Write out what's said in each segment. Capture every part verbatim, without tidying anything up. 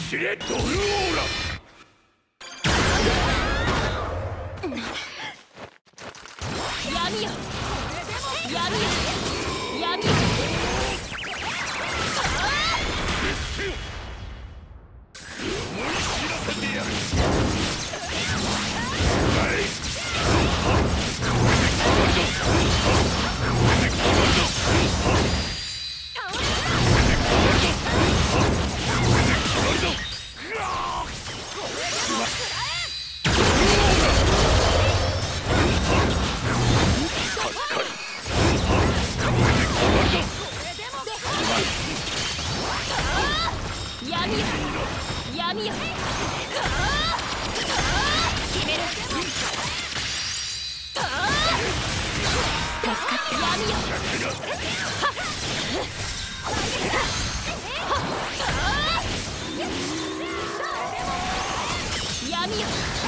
知れドルオーラ。闇よ闇よ闇よ。思い知らせてやる。闇よ決める。助かった闇よ。闇よ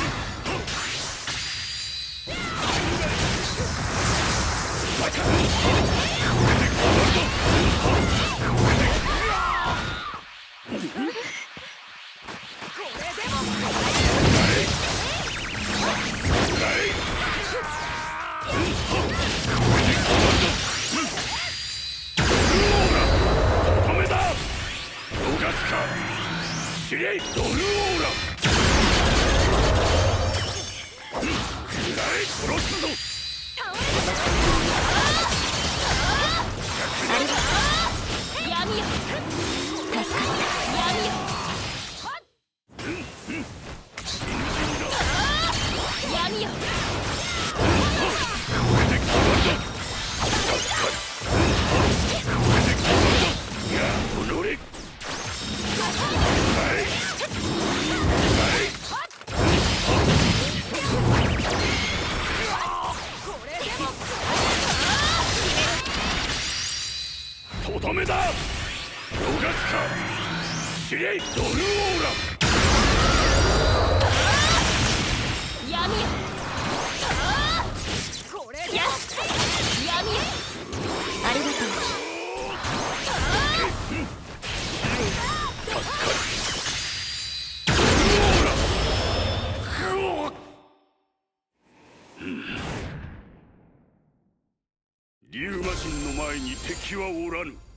知れドルオーラ。食らえ殺すぞ。闇よ助かった闇よ。闇よとどめだ。逃すか。知れドルオーラ。闇よこれや闇よありがとう。リュウマ人の前に敵はおらぬ。